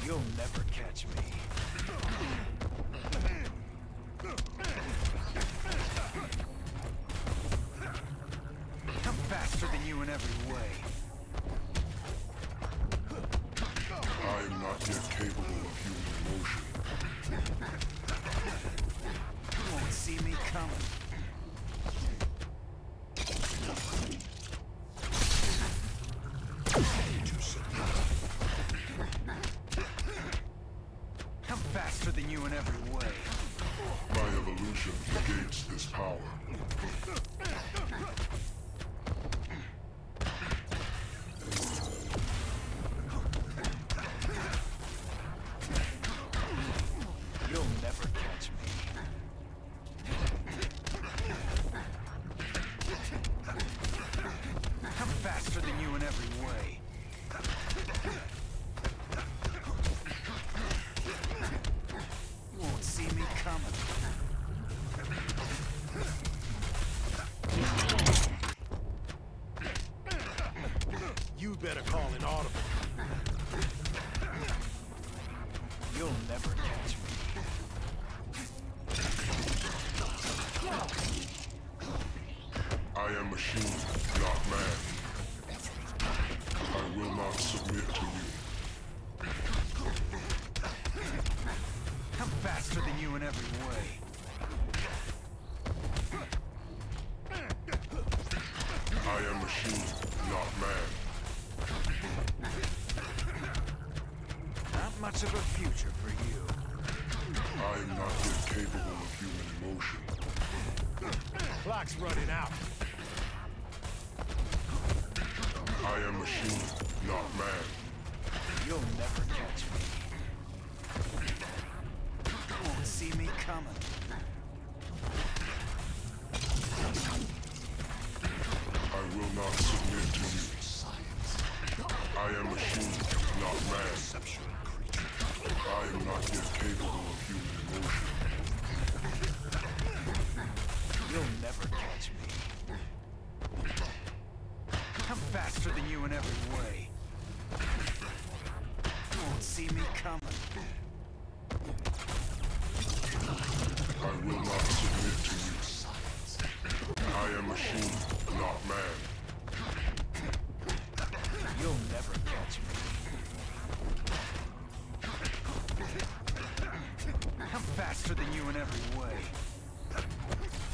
You'll never catch me. I'm faster than you in every way. I am not yet capable of human emotion. You won't see me coming. I'm faster than you in every way. My evolution negates this power. You'll never catch me. I'm faster than you in every way. You won't see me coming. You better call an audible. You'll never catch me. I am machine, not man. I will not submit to you. I'm faster than you in every way. I am machine, not man. Not much of a future for you. I am not yet capable of human emotion. Clock's running out. I am machine, not man. You'll never catch me. You won't see me coming. I will not submit to you. I am machine, not man. I am not yet capable of human emotion. You'll never catch me. I'm faster than you in every way. You won't see me coming. I will not submit to you. I am machine, not man. You'll never catch me. I'm faster than you in every way.